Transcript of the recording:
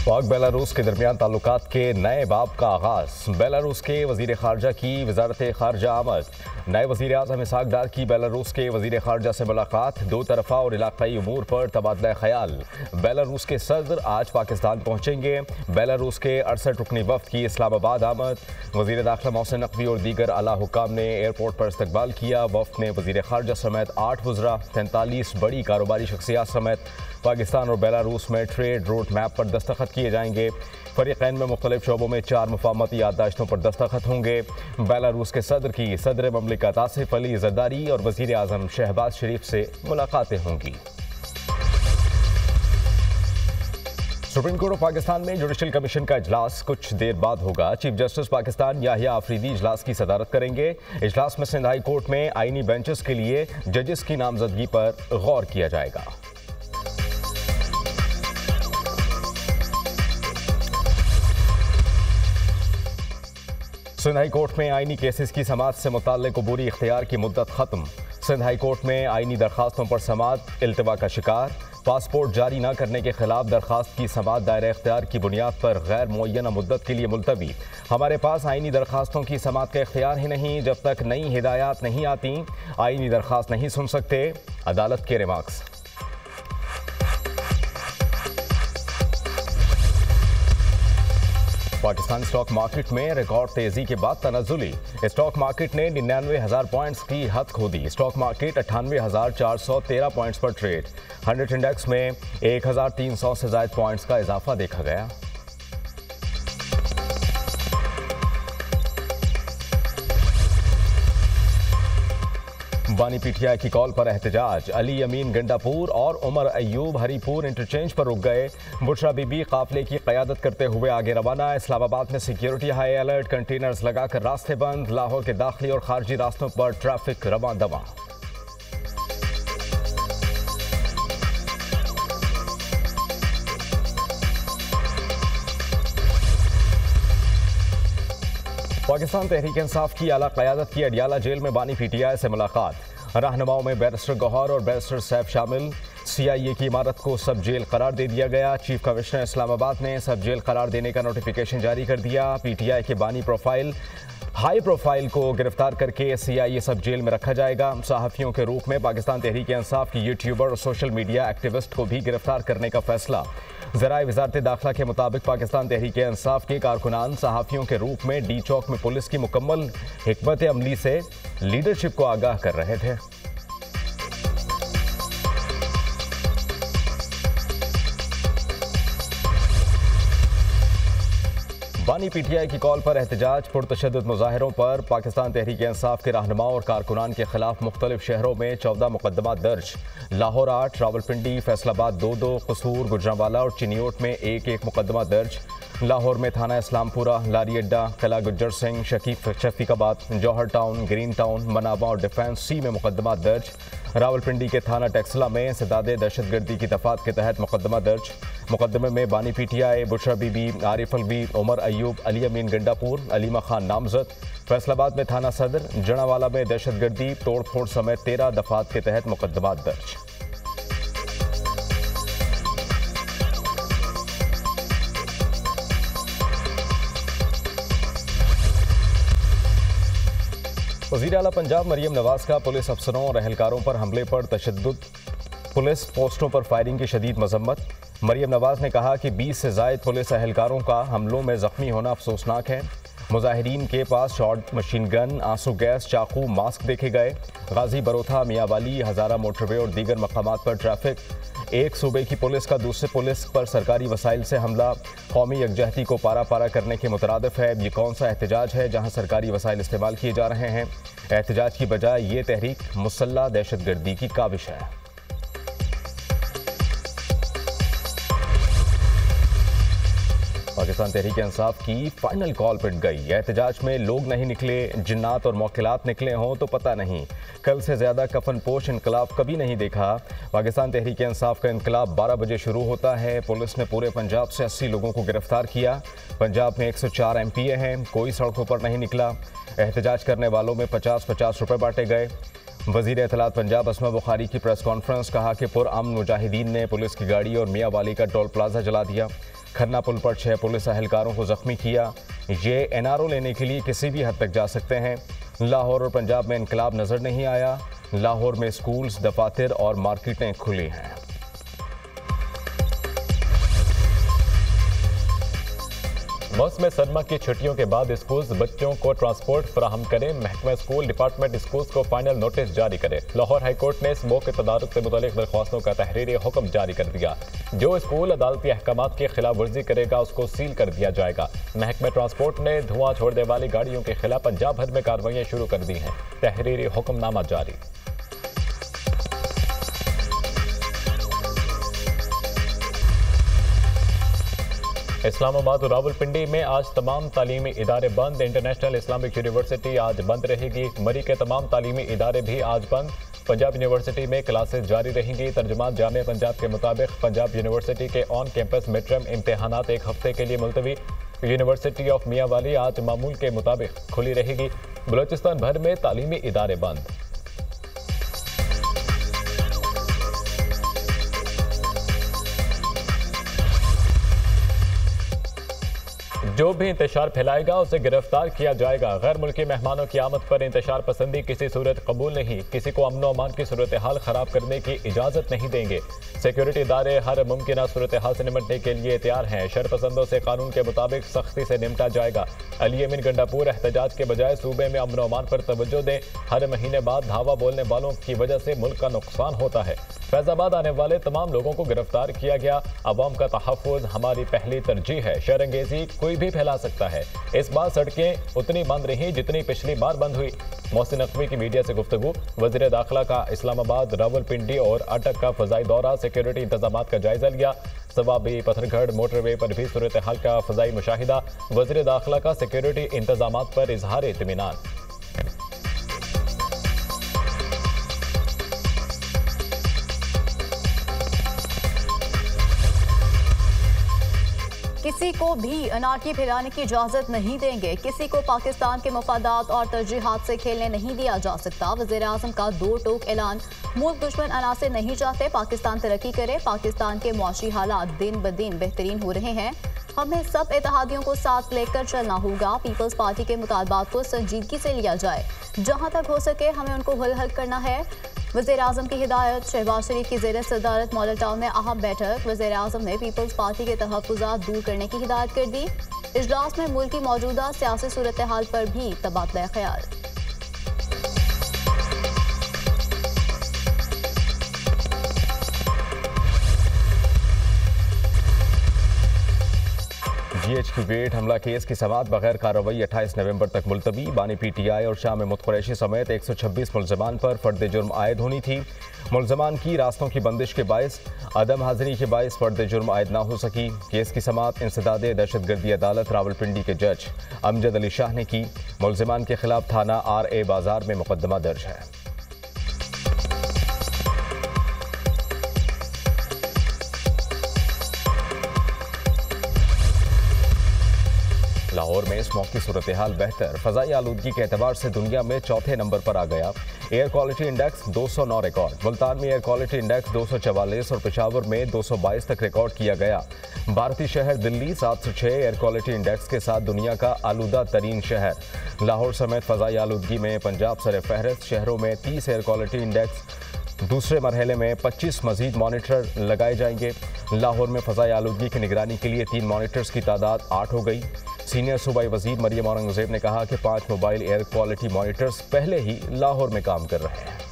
पाक बेलारूस के दरमियान ताल्लुकात के नए बाब का आगाज। बेलारूस के वजीर खारजा की वजारत खारजा आमद। नए वजीर आज़म इसहाक डार की बेलारूस के वजीर खारजा से मुलाकात। दो तरफा और इलाकाई उमूर पर तबादला ख्याल। बेलारूस के सदर आज पाकिस्तान पहुँचेंगे। बेलारूस के 68 रुकनी वफ्द की इस्लामाबाद आमद। वजीर दाखिला मोहसिन नकवी और दीगर आला हुक्काम ने एयरपोर्ट पर इस्तकबाल किया। वफ्द में वजीर खारजा समेत 8 वज़रा, 43 बड़ी कारोबारी शख्सियात समेत पाकिस्तान और बेलारूस में ट्रेड रूट मैप पर दस्तखत किए जाएंगे। फरीकैन में मुख्तलिफ शोबों में 4 मुफाहमती याददाश्तों पर दस्तखत होंगे। बेलारूस के सदर की सदर ममलिकत आसिफ अली जरदारी और वजीर आज़म शहबाज शरीफ से मुलाकातें होंगी। सुप्रीम कोर्ट ऑफ पाकिस्तान में जुडिशल कमीशन का इजलास कुछ देर बाद होगा। चीफ जस्टिस पाकिस्तान याहिया आफरीदी इजलास की सदारत करेंगे। इजलास में सिंध हाई कोर्ट में आईनी बेंचेस के लिए जजेस की नामजदगी पर गौर किया जाएगा। सिंध हाई कोर्ट में आईनी केसेस की समाअत से मुताल्लिक अबूरी इख्तियार की मुद्दत खत्म। सिंध हाई कोर्ट में आईनी दरखास्तों पर समाअत इल्तिवा का शिकार। पासपोर्ट जारी न करने के खिलाफ दरखास्त की समाअत दायरा इख्तियार की बुनियाद पर गैर मुअय्यना मुद्दत के लिए मुलतवी। हमारे पास आईनी दरखास्तों की समाअत का इख्तियार ही नहीं, जब तक नई हिदायत नहीं आती आईनी दरखास्त नहीं सुन सकते, अदालत के रिमार्क्स। पाकिस्तान स्टॉक मार्केट में रिकॉर्ड तेजी के बाद तनाजुली। स्टॉक मार्केट ने 99,000 पॉइंट्स की हद खो दी। स्टॉक मार्केट 98,413 पॉइंट्स पर ट्रेड। 100 इंडेक्स में 1,300 से ज्यादा पॉइंट्स का इजाफा देखा गया। बानी पीटीआई की कॉल पर एहतजाज। अली अमीन गंडापुर और उमर अयूब हरीपुर इंटरचेंज पर रुक गए। बुशरा बीबी काफिले की क़यादत करते हुए आगे रवाना। इस्लामाबाद में सिक्योरिटी हाई अलर्ट, कंटेनर्स लगाकर रास्ते बंद। लाहौर के दाखिली और खारजी रास्तों पर ट्रैफिक रवां दवां। पाकिस्तान तहरीक इंसाफ की आला क़यादत की अडियाला जेल में बानी पीटीआई से मुलाकात। रहनुमाओं में बैरिस्टर गौहर और बैरिस्टर सैफ शामिल। सीआईए की इमारत को सब जेल करार दे दिया गया। चीफ कमिश्नर इस्लामाबाद ने सब जेल करार देने का नोटिफिकेशन जारी कर दिया। पीटीआई के बानी हाई प्रोफाइल को गिरफ्तार करके सीआईए सब जेल में रखा जाएगा। सहाफ़ियों के रूप में पाकिस्तान तहरीक इंसाफ की यूट्यूबर और सोशल मीडिया एक्टिविस्ट को भी गिरफ्तार करने का फैसला। ज़राए वज़ारत दाखिला के मुताबिक पाकिस्तान तहरीक इंसाफ के कारकुनान सहाफ़ियों के रूप में डी चौक में पुलिस की मुकम्मल हिकमत अमली से लीडरशिप को आगाह कर रहे थे। बानी पीटीआई की कॉल पर एहतजाज। पुरतशद्दुद मुजाहिरों पर पाकिस्तान तहरीक इंसाफ के रहनुमाओं और कारकुनान के खिलाफ मुख्तलिफ शहरों में 14 मुकदमा दर्ज। लाहौर 8, रावलपिंडी, फैसलाबाद 2-2, कसूर, गुजरांवाला और चिनियोट में 1-1 मुकदमा दर्ज। लाहौर में थाना Islampura, Lari Adda, Qila Gujjar Singh, Shafiqabad, Johar town, green town, Manawa और डिफेंस सी में मुकदमा दर्ज। रावलपिंडी के थाना टेक्सला में सदादे दहशतगर्दी की दफात के तहत मुकदमा दर्ज। मुकदमे में बानी पीटीआई, बुशरा बीबी, आरिफ अलवी, उमर अयूब, अली अमीन गंडापुर, अलीमा खान नामजद। फैसलाबाद में थाना सदर, जड़ावाला में दहशतगर्दी, तोड़ फोड़ समेत 13 दफात के तहत मुकदमा दर्ज। वज़ीर आला पंजाब मरियम नवाज का पुलिस अफसरों और एहलकारों पर हमले पर तशद्दुद। पुलिस पोस्टों पर फायरिंग की शदीद मजम्मत। मरियम नवाज ने कहा कि 20 से ज़ायद पुलिस एहलकारों का हमलों में ज़ख्मी होना अफसोसनाक है। मुजाहिरीन के पास शॉर्ट मशीन गन, आंसू गैस, चाकू, मास्क देखे गए। गाजी बरोथा, मियावाली, हज़ारा मोटरवे और दीगर मकामात पर ट्रैफिक। एक सूबे की पुलिस का दूसरे पुलिस पर सरकारी वसाइल से हमला कौमी यकजहती को पारा पारा करने के मुतरादिफ है। ये कौन सा एहतजाज है जहाँ सरकारी वसाइल इस्तेमाल किए जा रहे हैं? एहतजाज की बजाय ये तहरीक मुसल्लह दहशतगर्दी की काविश है। पाकिस्तान तहरीक इंसाफ की फाइनल कॉल पिट गई। एहतजाज में लोग नहीं निकले, जिन्नात और मौकिलात निकले हों तो पता नहीं। कल से ज़्यादा कफन पोश इनकलाब कभी नहीं देखा। पाकिस्तान तहरीक इंसाफ का इनकलाब 12 बजे शुरू होता है। पुलिस ने पूरे पंजाब से 80 लोगों को गिरफ्तार किया। पंजाब में 104 एमपीए हैं, कोई सड़कों पर नहीं निकला। एहतजाज करने वालों में 50-50 रुपये बांटे गए। वज़ीर इत्तलात पंजाब असमा बुखारी की प्रेस कॉन्फ्रेंस, कहा कि पुरअमन मुजाहिदीन ने पुलिस की गाड़ी और मियाँ वाली का टोल प्लाजा जला दिया। खन्ना पुल पर 6 पुलिस एहलकारों को जख्मी किया। ये NRO लेने के लिए किसी भी हद तक जा सकते हैं। लाहौर और पंजाब में इनकलाब नजर नहीं आया। लाहौर में स्कूल्स, दफातर और मार्केटें खुली हैं। मौसम सरमा की छुट्टियों के बाद स्कूल्स बच्चों को ट्रांसपोर्ट फराहम करें। महकमा स्कूल डिपार्टमेंट स्कूल्स को फाइनल नोटिस जारी करे। लाहौर हाई कोर्ट ने स्मोक के तदारुक से मुतालिक दरख्वास्तों का तहरीरी हुक्म जारी कर दिया। जो स्कूल अदालती अहकामात की खिलाफ वर्जी करेगा उसको सील कर दिया जाएगा। महकमा ट्रांसपोर्ट ने धुआं छोड़ने वाली गाड़ियों के खिलाफ पंजाब भर में कार्रवाइयां शुरू कर दी हैं। तहरीरी हुक्मनामा जारी। इस्लामाबाद और रावलपिंडी में आज तमाम तालीमी इदारे बंद। इंटरनेशनल इस्लामिक यूनिवर्सिटी आज बंद रहेगी। मरी के तमाम तालीमी इदारे भी आज बंद। पंजाब यूनिवर्सिटी में क्लासेस जारी रहेंगी। तर्जुमान जामिया पंजाब के मुताबिक पंजाब यूनिवर्सिटी के ऑन कैंपस मिड टर्म इम्तहानात एक हफ्ते के लिए मुलतवी। यूनिवर्सिटी ऑफ मियां वाली आज मामूल के मुताबिक खुली रहेगी। बलोचिस्तान भर में तालीमी इदारे बंद। जो भी इंतशार फैलाएगा उसे गिरफ्तार किया जाएगा। गैर मुल्की मेहमानों की आमद पर इंतशार पसंदी किसी सूरत कबूल नहीं। किसी को अमन अमान की सूरत हाल खराब करने की इजाजत नहीं देंगे। सिक्योरिटी इदारे हर मुमकिन सूरत हाल से निपटने के लिए तैयार हैं। शरपसंदों से कानून के मुताबिक सख्ती से निपटा जाएगा। अली अमीन गंडापुर एहतजाज के बजाय सूबे में अमन अमान पर तवज्जो दें। हर महीने बाद धावा बोलने वालों की वजह से मुल्क का नुकसान होता है। फैजाबाद आने वाले तमाम लोगों को गिरफ्तार किया गया। अवाम का तहफ़्फ़ुज़ हमारी पहली तरजीह है। शरअंगेज़ी कोई भी फैला सकता है। इस बार सड़कें उतनी बंद रहीं जितनी पिछली बार बंद हुई। मोहसिन नकवी की मीडिया से गुफ्तगू। वज़ीर दाखिला का इस्लामाबाद, रावलपिंडी और अटक का फ़ज़ाई दौरा। सिक्योरिटी इंतजामात का जायजा लिया। सवाबी, पत्थरगढ़ मोटरवे पर भी सूरत हाल का फ़ज़ाई मुशाहिदा। वज़ीर दाखिला का सिक्योरिटी इंतजामात पर इजहार इत्मीनान। किसी को भी अनारकी फैलाने की इजाजत नहीं देंगे। किसी को पाकिस्तान के मफादात और तरजीहात से खेलने नहीं दिया जा सकता। वज़ीर आज़म का दो टोक ऐलान। मुल्क दुश्मन अनासिर नहीं चाहते पाकिस्तान तरक्की करे। पाकिस्तान के मुआशी हालात दिन ब दिन बेहतरीन हो रहे हैं। हमें सब इत्तेहादियों को साथ लेकर चलना होगा। पीपल्स पार्टी के मुतालबात को संजीदगी से लिया जाए। जहाँ तक हो सके हमें उनको हल करना है। वज़ीर आज़म की हिदायत। शहबाज शरीफ की ज़ेर सदारत मॉडल टाउन में अहम बैठक। वज़ीर आज़म ने पीपल्स पार्टी के तहफ़्फ़ुज़ात दूर करने की हिदायत कर दी। इजलास में मुल्क की मौजूदा सियासी सूरत हाल पर भी तबादला ख्याल। GH गेट हमला केस की समाअत बगैर कार्रवाई 28 नवंबर तक मुलतवी। बानी PTI और शाम महमूद कुरैशी समेत 126 मुलजमान पर फर्द जुर्म आयद होनी थी। मुलजमान की रास्तों की बंदिश के बायस अदम हाजिरी के बायस फर्द जुर्म आयद ना हो सकी। केस की समाअत इंसदाद दहशतगर्दी अदालत रावलपिंडी के जज अमजद अली शाह ने की। मुलजमान के खिलाफ थाना RA बाजार में मुकदमा दर्ज है। लाहौर में स्मॉग की सूरत हाल बेहतर। फ़ज़ाई आलूदगी के एतबार से दुनिया में चौथे नंबर पर आ गया। Air quality index 209 record. Multan में एयर क्वालिटी इंडेक्स 244 और पेशावर में 222 तक रिकॉर्ड किया गया। भारतीय शहर दिल्ली 706 एयर क्वालिटी इंडेक्स के साथ दुनिया का आलूदा तरीन शहर। लाहौर समेत फ़ज़ाई आलूदगी में पंजाब सर फहरिस्त। शहरों में 30 एयर क्वालिटी इंडेक्स। दूसरे मरहले में 25 मजीद मॉनिटर लगाए जाएंगे। लाहौर में फ़ज़ाई आलूदगी की निगरानी के लिए 3 मॉनिटर्स की तादाद 8 हो गई। सीनियर सूबाई वज़ीर मरियम औरंगज़ेब ने कहा कि 5 मोबाइल एयर क्वालिटी मॉनिटर्स पहले ही लाहौर में काम कर रहे हैं।